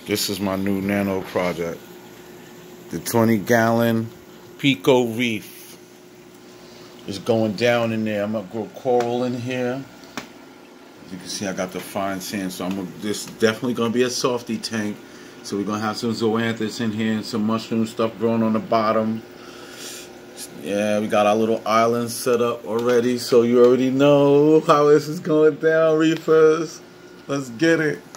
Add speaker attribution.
Speaker 1: This is my new nano project. The 20-gallon Pico Reef is going down in there. I'm gonna grow coral in here. As you can see, I got the fine sand, so this is definitely gonna be a softy tank. So we're gonna have some zoanthids in here and some mushroom stuff growing on the bottom. Yeah, we got our little island set up already, so you already know how this is going down, reefers. Let's get it.